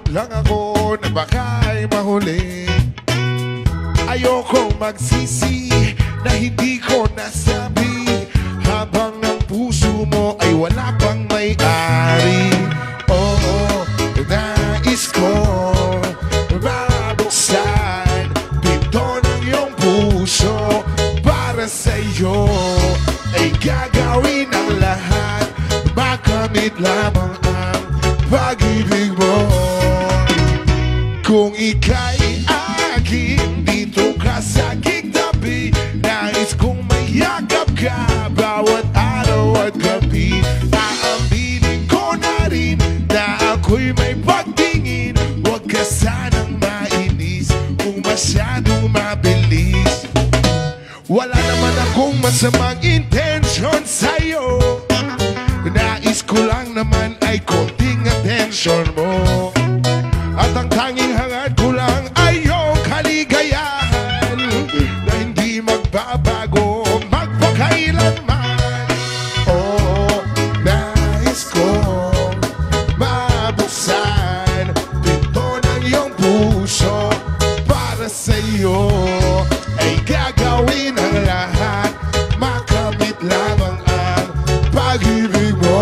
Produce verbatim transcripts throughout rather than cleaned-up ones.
lang ako na baka'y mahuli. Ayokong magsisi na hindi ko nasabi, habang ang puso mo ay wala pang may-ari. Oo, nais ko mabuksan pinto ng iyong puso. Para sa'yo ay gagawin ang lahat, makamit lamang ang pag-ibig mo. Kung ika'y akin, dito ka sa aking tabi. Nais kong mayakap ka bawat araw at gabi. Aaminin ko na rin na ako'y may pagtingin. Huwag ka sanang mainis kung masyadong mabilis. Wala naman akong masamang intensyon sa'yo. Nais ko lang naman ay konting atensyon mo. At ang tanging hangad ko lang ay iyong kaligayahan na hindi magbabago magpakailanman. Oo, nais kong mabuksan pinto ng iyong puso. Para sa'yo ay gagawin ang lahat, makamit lamang ang pag-ibig mo.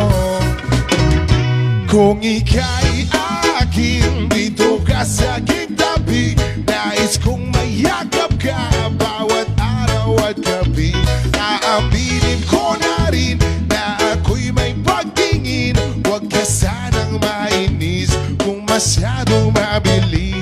Kung ika'y akin, dito ka sa aking tabi. Nais kong mayakap ka bawat araw at gabi. Aaminin ko na rin na ako'y may pagtingin. Huwag ka sanang mainis kung masyadong mabilis.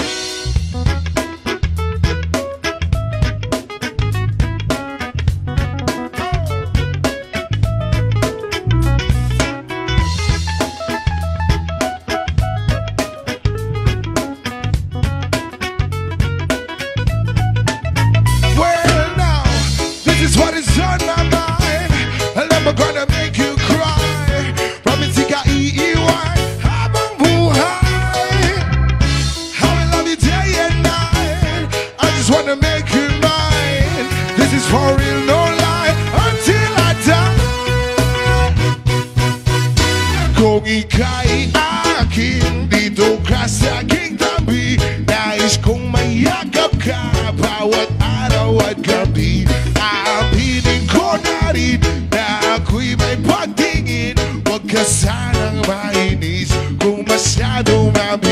Kung ika'y akin, dito ka sa aking tabi. Nais kong mayakap ka bawat araw at gabi. Aaminin ko na rin na ako'y may pagtingin. Huwag ka sanang mainis kung masyadong mabilis.